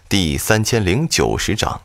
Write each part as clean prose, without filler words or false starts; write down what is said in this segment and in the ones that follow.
第3090章。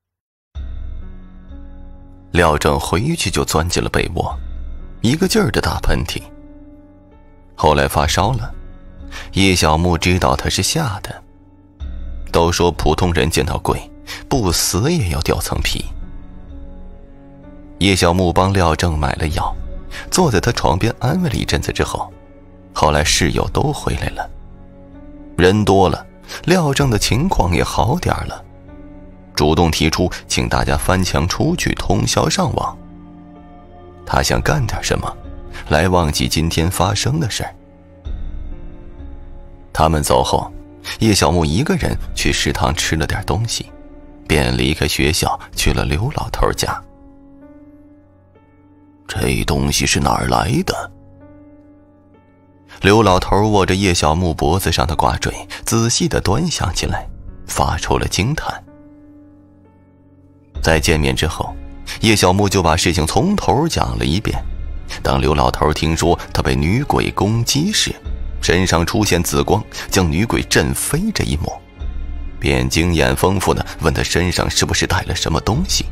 廖正回去就钻进了被窝，一个劲儿的打喷嚏。后来发烧了，叶小木知道他是吓的。都说普通人见到鬼，不死也要掉层皮。叶小木帮廖正买了药，坐在他床边安慰了一阵子之后，后来室友都回来了，人多了，廖正的情况也好点了，主动提出请大家翻墙出去通宵上网。他想干点什么，来忘记今天发生的事儿。他们走后，叶小木一个人去食堂吃了点东西，便离开学校去了刘老头家。这东西是哪儿来的？刘老头握着叶小木脖子上的挂坠，仔细地端详起来，发出了惊叹。在见面之后，叶小木就把事情从头讲了一遍。当刘老头听说他被女鬼攻击时，身上出现紫光，将女鬼震飞这一幕，便经验丰富地问他身上是不是带了什么东西。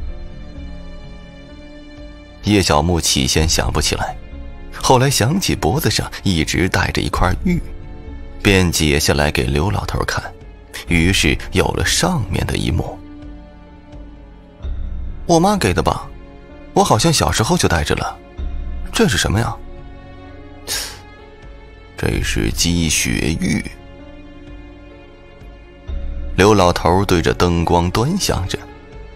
叶小木起先想不起来，后来想起脖子上一直戴着一块玉，便解下来给刘老头看，于是有了上面的一幕。我妈给的吧，我好像小时候就戴着了。这是什么呀？这是积雪玉。刘老头对着灯光端详着。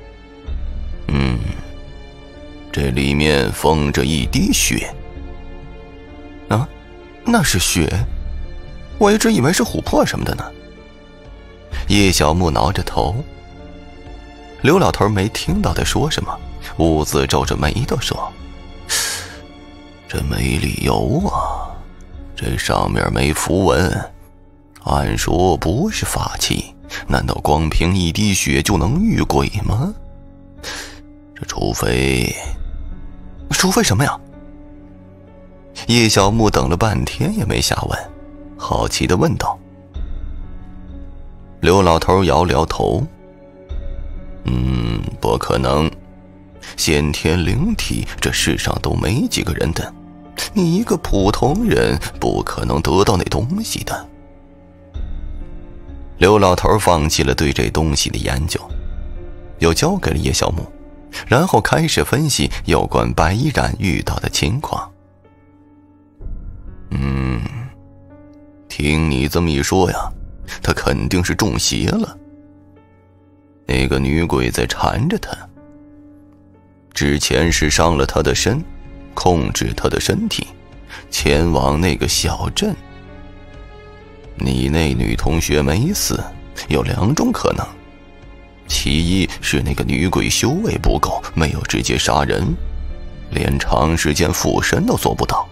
这里面封着一滴血。啊，那是血？我一直以为是琥珀什么的呢。叶小木挠着头。刘老头没听到他说什么，兀自皱着眉头说：这没理由啊，这上面没符文，按说不是法器，难道光凭一滴血就能遇鬼吗？这除非什么呀？叶小木等了半天也没下文，好奇地问道。刘老头摇摇头。不可能，先天灵体这世上都没几个人的，你一个普通人不可能得到那东西的。刘老头放弃了对这东西的研究，又交给了叶小木，然后开始分析有关白衣染遇到的情况。听你这么一说呀，他肯定是中邪了。那个女鬼在缠着他，之前是伤了他的身，控制他的身体，前往那个小镇。你那女同学没死，有两种可能，其一是那个女鬼修为不够，没有直接杀人，连长时间附身都做不到。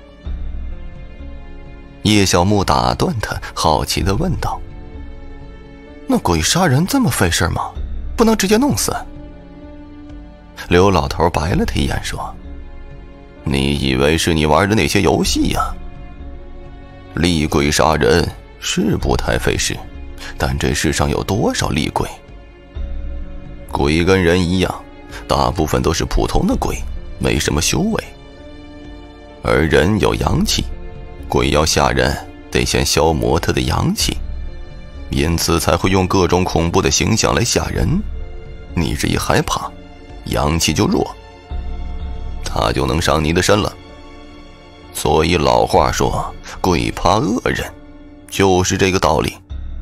叶小木打断他，好奇地问道：那鬼杀人这么费事吗？不能直接弄死？刘老头白了他一眼说：你以为是你玩的那些游戏呀？厉鬼杀人是不太费事，但这世上有多少厉鬼？鬼跟人一样，大部分都是普通的鬼，没什么修为。而人有阳气，鬼要吓人得先消磨他的阳气，因此才会用各种恐怖的形象来吓人。你这一害怕，阳气就弱，他就能伤你的身了。所以老话说，鬼怕恶人，就是这个道理。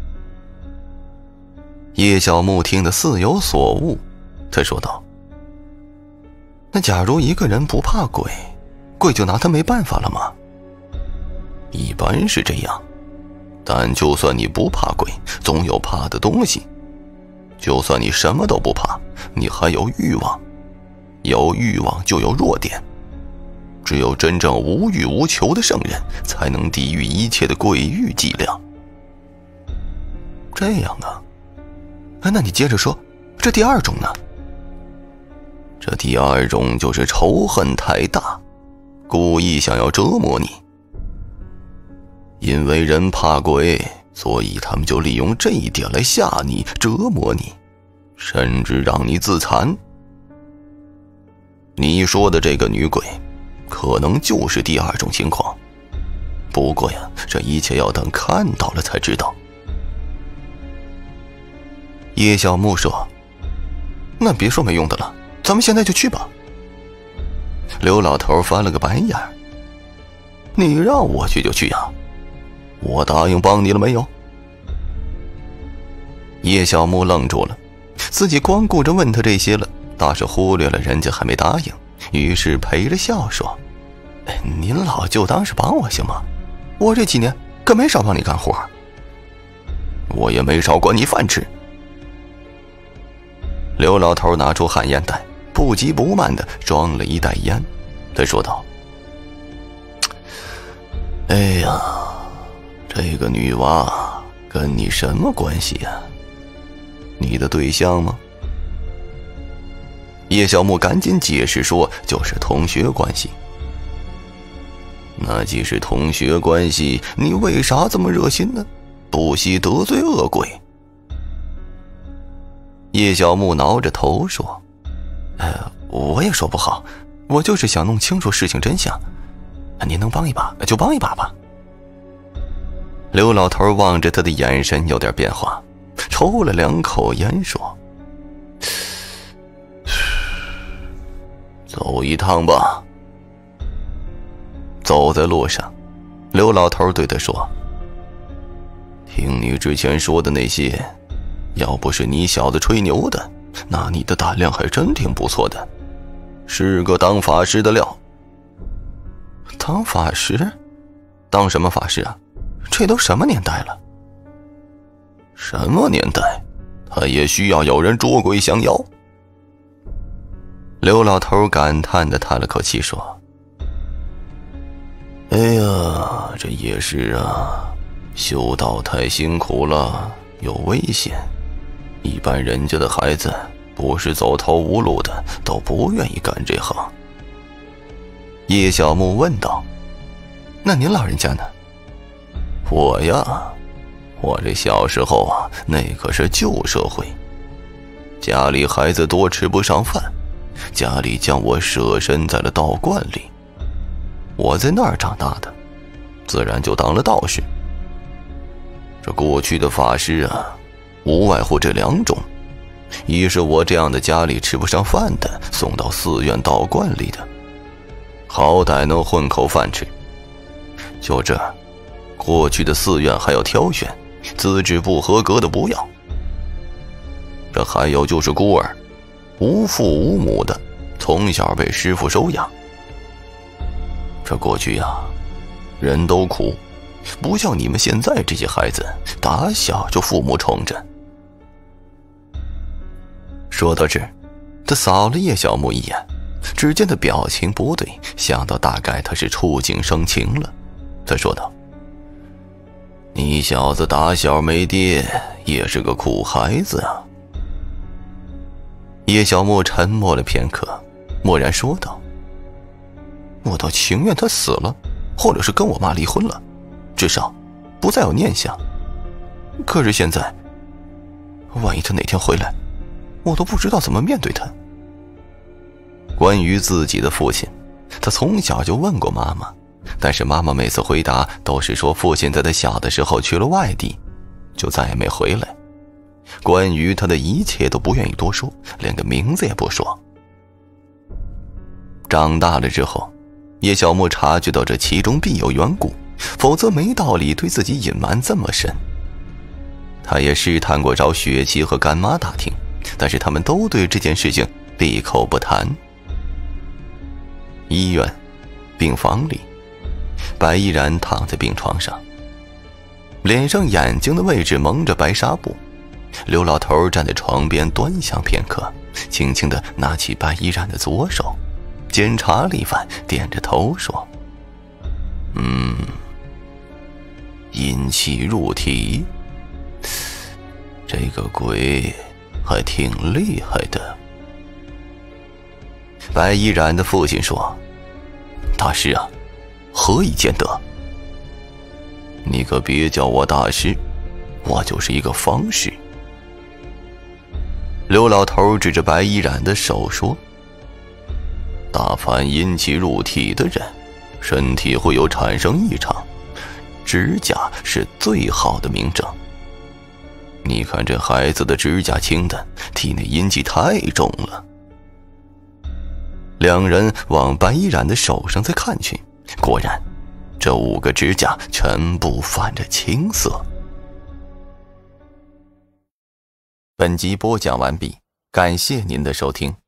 叶小木听得似有所悟，他说道：那假如一个人不怕鬼，鬼就拿他没办法了吗？一般是这样，但就算你不怕鬼，总有怕的东西。就算你什么都不怕，你还有欲望，有欲望就有弱点。只有真正无欲无求的圣人，才能抵御一切的鬼域伎俩。这样啊，那你接着说，这第二种呢？这第二种就是仇恨太大，故意想要折磨你。因为人怕鬼， 所以他们就利用这一点来吓你、折磨你，甚至让你自残。你说的这个女鬼，可能就是第二种情况。不过呀，这一切要等看到了才知道。叶小木说：“那别说没用的了，咱们现在就去吧。”刘老头翻了个白眼：“你让我去就去呀？我答应帮你了没有？”叶小木愣住了，自己光顾着问他这些了，倒是忽略了人家还没答应，于是陪着笑说：“您老就当是帮我行吗？我这几年可没少帮你干活，我也没少管你饭吃。”刘老头拿出旱烟袋，不急不慢地装了一袋烟，他说道：“哎呀，这个女娃跟你什么关系呀？你的对象吗？”叶小木赶紧解释说：“就是同学关系。”“那既是同学关系，你为啥这么热心呢？不惜得罪恶鬼？”叶小木挠着头说：“我也说不好，我就是想弄清楚事情真相。您能帮一把就帮一把吧。”刘老头望着他的眼神有点变化，抽了2口烟说：“走一趟吧。”走在路上，刘老头对他说：“听你之前说的那些，要不是你小子吹牛的，那你的胆量还真挺不错的，是个当法师的料。”“当法师？当什么法师啊？这都什么年代了？”“什么年代？他也需要有人捉鬼降妖。”刘老头感叹地叹了口气说：“哎呀，这也是啊，修道太辛苦了，有危险。一般人家的孩子不是走投无路的，都不愿意干这行。”叶小木问道：“那您老人家呢？”“我呀，我这小时候啊，那可是旧社会，家里孩子多吃不上饭，家里将我舍身在了道观里，我在那儿长大的，自然就当了道士。这过去的法师啊，无外乎这2种，一是我这样的家里吃不上饭的，送到寺院道观里的，好歹能混口饭吃。就这，过去的寺院还要挑选，资质不合格的不要。这还有就是孤儿，无父无母的，从小被师父收养。这过去呀，人都苦，不像你们现在这些孩子，打小就父母宠着。”说到这儿，他扫了叶小木一眼，只见他表情不对，想到大概他是触景生情了，他说道：“你小子打小没爹，也是个苦孩子啊。”叶小木沉默了片刻，蓦然说道：“我倒情愿他死了，或者是跟我妈离婚了，至少不再有念想。可是现在，万一他哪天回来，我都不知道怎么面对他。”关于自己的父亲，他从小就问过妈妈，但是妈妈每次回答都是说父亲在他小的时候去了外地，就再也没回来。关于他的一切都不愿意多说，连个名字也不说。长大了之后，叶小木察觉到这其中必有缘故，否则没道理对自己隐瞒这么深。他也试探过找雪琪和干妈打听，但是他们都对这件事情闭口不谈。医院病房里，白依然躺在病床上，脸上眼睛的位置蒙着白纱布。刘老头站在床边端详片刻，轻轻地拿起白依然的左手，检查了一番，点着头说：“阴气入体，这个鬼还挺厉害的。”白依然的父亲说：“大师啊，何以见得？”“你可别叫我大师， 我就是一个方式。刘老头指着白衣染的手说：大凡阴气入体的人，身体会有产生异常，指甲是最好的明证。你看这孩子的指甲青的，体内阴气太重了。两人往白衣染的手上再看去，果然这5个指甲全部泛着青色。本集播讲完毕，感谢您的收听。